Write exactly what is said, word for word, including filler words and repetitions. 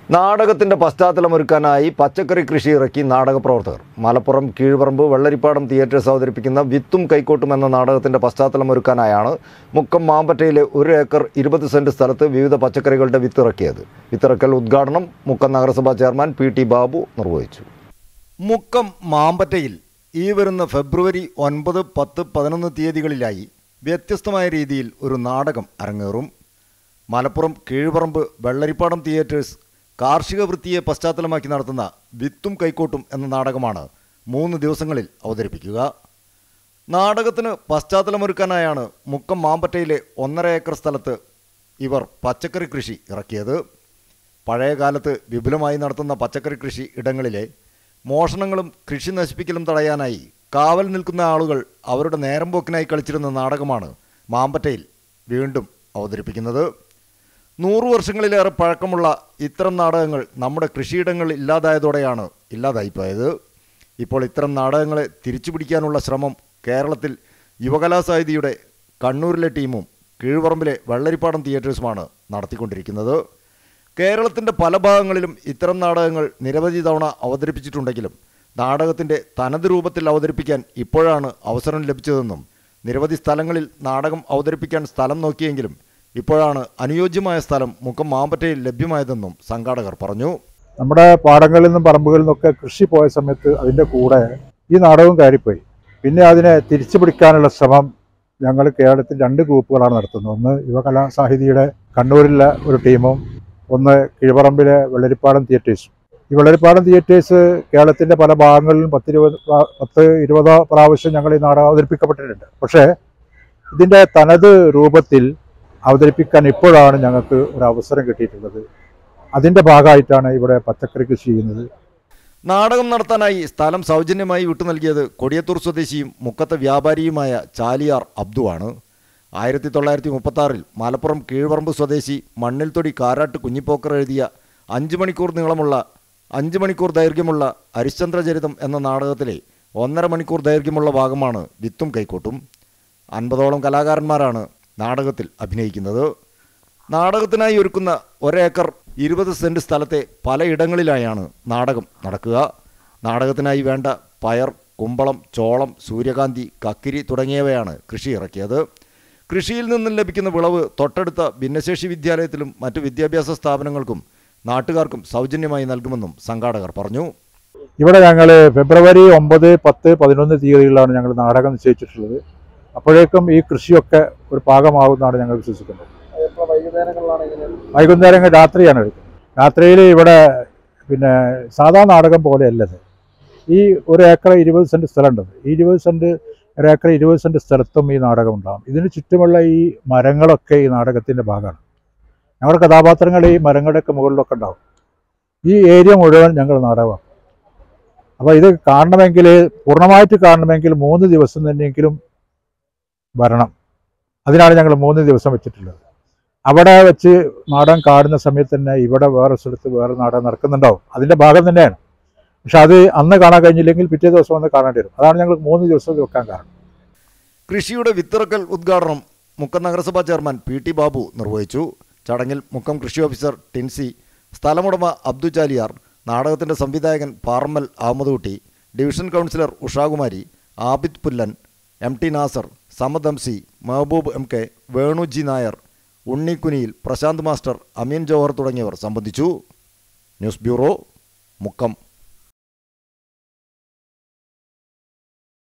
നാടകത്തിന്റെ പശ്ചാത്തലമൊരുക്കാനായി പച്ചക്കറി കൃഷി ഇറക്കി നാടകപ്രവർത്തകർ. മലപ്പുറം കീഴ്പറമ്പ് വെള്ളരിപ്പാടം തിയേറ്റേഴ്സ് അവതരിപ്പിക്കുന്ന വിത്തും കൈക്കോട്ടും എന്ന നാടകത്തിന്റെ പശ്ചാത്തലമൊരുക്കാനായാണ് മുക്കം മാമ്പറ്റയിലെ ഒരു ഏക്കർ ഇരുപത് സെന്റ് സ്ഥലത്ത് വിവിധ പച്ചക്കറികളുടെ വിത്തിറക്കിയത്. വിത്തിറക്കൽ ഉദ്ഘാടനം മുക്കം നഗരസഭാ ചെയർമാൻ പി ടി ബാബു നിർവഹിച്ചു. മുക്കം മാമ്പറ്റയിൽ ഈ വരുന്ന ഫെബ്രുവരി ഒൻപത് പത്ത് പതിനൊന്ന് തീയതികളിലായി വ്യത്യസ്തമായ രീതിയിൽ ഒരു നാടകം അരങ്ങേറും. മലപ്പുറം കീഴ്പറമ്പ് വെള്ളരിപ്പാടം തിയേറ്റേഴ്സ് കാർഷിക വൃത്തിയെ പശ്ചാത്തലമാക്കി നടത്തുന്ന വിത്തും കൈക്കോട്ടും എന്ന നാടകമാണ് മൂന്ന് ദിവസങ്ങളിൽ അവതരിപ്പിക്കുക. നാടകത്തിന് പശ്ചാത്തലമൊരുക്കാനായാണ് മുക്കം മാമ്പറ്റയിലെ ഒന്നര ഏക്കർ സ്ഥലത്ത് ഇവർ പച്ചക്കറി കൃഷി ഇറക്കിയത്. പഴയ കാലത്ത് വിപുലമായി നടത്തുന്ന പച്ചക്കറി കൃഷി ഇടങ്ങളിലെ മോഷണങ്ങളും കൃഷി നശിപ്പിക്കലും തടയാനായി കാവൽ നിൽക്കുന്ന ആളുകൾ അവരുടെ നേരം പോക്കിനായി കളിച്ചിരുന്ന നാടകമാണ് മാമ്പറ്റയിൽ വീണ്ടും അവതരിപ്പിക്കുന്നത്. നൂറു വർഷങ്ങളിലേറെ പഴക്കമുള്ള ഇത്തരം നാടകങ്ങൾ നമ്മുടെ കൃഷിയിടങ്ങൾ ഇല്ലാതായതോടെയാണ് ഇല്ലാതായിപ്പോയത്. ഇപ്പോൾ ഇത്തരം നാടകങ്ങളെ തിരിച്ചുപിടിക്കാനുള്ള ശ്രമം കേരളത്തിൽ യുവകലാസാഹിതിയുടെ കണ്ണൂരിലെ ടീമും കീഴ്പറമ്പിലെ വെള്ളരിപ്പാടം തിയേറ്റേഴ്സുമാണ് നടത്തിക്കൊണ്ടിരിക്കുന്നത്. കേരളത്തിൻ്റെ പല ഭാഗങ്ങളിലും ഇത്തരം നാടകങ്ങൾ നിരവധി തവണ അവതരിപ്പിച്ചിട്ടുണ്ടെങ്കിലും നാടകത്തിൻ്റെ തനത് രൂപത്തിൽ അവതരിപ്പിക്കാൻ ഇപ്പോഴാണ് അവസരം ലഭിച്ചതെന്നും നിരവധി സ്ഥലങ്ങളിൽ നാടകം അവതരിപ്പിക്കാൻ സ്ഥലം നോക്കിയെങ്കിലും ഇപ്പോഴാണ് അനുയോജ്യമായ സ്ഥലം മുക്കം മാമ്പറ്റയിൽ ലഭ്യമായതെന്നും സംഘാടകർ പറഞ്ഞു. നമ്മുടെ പാടങ്ങളിൽ നിന്നും പറമ്പുകളിൽ നിന്നൊക്കെ കൃഷി പോയ സമയത്ത് അതിൻ്റെ കൂടെ ഈ നാടകവും കയറിപ്പോയി. പിന്നെ അതിനെ തിരിച്ചു പിടിക്കാനുള്ള ശ്രമം ഞങ്ങൾ കേരളത്തിൽ രണ്ട് ഗ്രൂപ്പുകളാണ് നടത്തുന്നത്. ഒന്ന് യുവകലാസാഹിതിയുടെ കണ്ണൂരിലെ ഒരു ടീമും ഒന്ന് കീഴ്പറമ്പിലെ വെള്ളരിപ്പാടം തിയേറ്റേഴ്സും. ഈ വെള്ളരിപ്പാടം തിയേറ്റേഴ്സ് കേരളത്തിൻ്റെ പല ഭാഗങ്ങളിലും പത്തിരുപത് പത്ത് ഇരുപതോ പ്രാവശ്യം ഞങ്ങൾ ഈ നാടകം അവതരിപ്പിക്കപ്പെട്ടിട്ടുണ്ട്. പക്ഷേ ഇതിൻ്റെ തനത് രൂപത്തിൽ അവതരിപ്പിക്കാൻ ഇപ്പോഴാണ് ഞങ്ങൾക്ക് ഒരു അവസരം കിട്ടിയിട്ടുള്ളത്. അതിൻ്റെ ഭാഗമായിട്ടാണ് ഇവിടെ പച്ചക്കറി കൃഷി ചെയ്യുന്നത്. നാടകം നടത്താനായി സ്ഥലം സൗജന്യമായി വിട്ടു നൽകിയത് കൊടിയത്തൂർ സ്വദേശിയും മുക്കത്തെ വ്യാപാരിയുമായ ചാലിയാർ അബ്ദുവാണ്. ആയിരത്തി തൊള്ളായിരത്തി മുപ്പത്തി ആറിൽ മലപ്പുറം കീഴ്പറമ്പ് സ്വദേശി മണ്ണിൽ തൊടി കാരാട്ട് കുഞ്ഞിപ്പോക്കർ എഴുതിയ അഞ്ച് മണിക്കൂർ നീളമുള്ള അഞ്ച് മണിക്കൂർ ദൈർഘ്യമുള്ള ഹരിശ്ചന്ദ്രചരിതം എന്ന നാടകത്തിലെ ഒന്നര മണിക്കൂർ ദൈർഘ്യമുള്ള ഭാഗമാണ് വിത്തും കൈക്കോട്ടും. അൻപതോളം കലാകാരന്മാരാണ് നാടകത്തിൽ അഭിനയിക്കുന്നത്. നാടകത്തിനായി ഒരുക്കുന്ന ഒരേക്കർ ഇരുപത് സെൻറ്റ് സ്ഥലത്തെ പലയിടങ്ങളിലായാണ് നാടകം നടക്കുക. നാടകത്തിനായി വേണ്ട പയർ, കുമ്പളം, ചോളം, സൂര്യകാന്തി, കക്കിരി തുടങ്ങിയവയാണ് കൃഷി ഇറക്കിയത്. കൃഷിയിൽ നിന്നും ലഭിക്കുന്ന വിളവ് തൊട്ടടുത്ത ഭിന്നശേഷി വിദ്യാലയത്തിലും മറ്റു വിദ്യാഭ്യാസ സ്ഥാപനങ്ങൾക്കും നാട്ടുകാർക്കും സൗജന്യമായി നൽകുമെന്നും സംഘാടകർ പറഞ്ഞു. ഇവിടെ ഞങ്ങൾ ഫെബ്രുവരി ഒമ്പത് പത്ത് പതിനൊന്ന് തീയതികളിലാണ് ഞങ്ങൾ നാടകം നിശ്ചയിച്ചിട്ടുള്ളത്. അപ്പോഴേക്കും ഈ കൃഷിയൊക്കെ ഒരു പാകമാകുമെന്നാണ് ഞങ്ങൾ വിശ്വസിക്കുന്നത്. വൈകുന്നേരങ്ങൾ രാത്രിയാണ് എടുക്കുന്നത്. രാത്രിയിൽ ഇവിടെ പിന്നെ സാധാ നാടകം പോലെയല്ലത്. ഈ ഒരു ഏക്കർ ഇരുപത് സെൻറ്റ് സ്ഥലമുണ്ട്. ഈ ഇരുപത് സെൻറ്റ് ഒരു ഏക്കർ ഇരുപത് സെൻറ്റ് സ്ഥലത്തും ഈ നാടകം ഉണ്ടാകും. ഇതിന് ചുറ്റുമുള്ള ഈ മരങ്ങളൊക്കെ ഈ നാടകത്തിൻ്റെ ഭാഗമാണ്. ഞങ്ങളുടെ കഥാപാത്രങ്ങൾ ഈ മരങ്ങളുടെയൊക്കെ മുകളിലൊക്കെ ഉണ്ടാകും. ഈ ഏരിയ മുഴുവൻ ഞങ്ങൾ നാടകമാണ്. അപ്പോൾ ഇത് കാണണമെങ്കിൽ, പൂർണ്ണമായിട്ട് കാണണമെങ്കിൽ മൂന്ന് ദിവസം തന്നെയെങ്കിലും വരണം. അതിനാണ് ഞങ്ങൾ മൂന്ന് ദിവസം വെച്ചിട്ടുള്ളത്. അവിടെ വെച്ച് നാടകം കാണുന്ന സമയത്ത് തന്നെ ഇവിടെ വേറെ സ്ഥലത്ത് വേറെ നാടകം നടക്കുന്നുണ്ടാവും. അതിൻ്റെ ഭാഗം തന്നെയാണ്. പക്ഷെ അത് അന്ന് കാണാൻ കഴിഞ്ഞില്ലെങ്കിൽ പിറ്റേ ദിവസം വന്ന് കാണേണ്ടി വരും. അതാണ് ഞങ്ങൾ മൂന്ന് ദിവസം വെക്കാൻ കാരണം. കൃഷിയുടെ വിത്തിറക്കൽ ഉദ്ഘാടനം മുക്കം നഗരസഭാ ചെയർമാൻ പി ടി ബാബു നിർവഹിച്ചു. ചടങ്ങിൽ മുക്കം കൃഷി ഓഫീസർ ടിൻസി, സ്ഥലമുടമ അബ്ദു ചാലിയാർ, നാടകത്തിൻ്റെ സംവിധായകൻ Parammal Ahammed Kutty, division councillor Ushakumari, Abid Pullan, M T Nasar, Samad M C, Mehboob M K, Venu G Nair, Unni Kuniyil, Prashanth master, Ameen Johar തുടങ്ങിയവർ സംബന്ധിച്ചു. News bureau, Mukkam.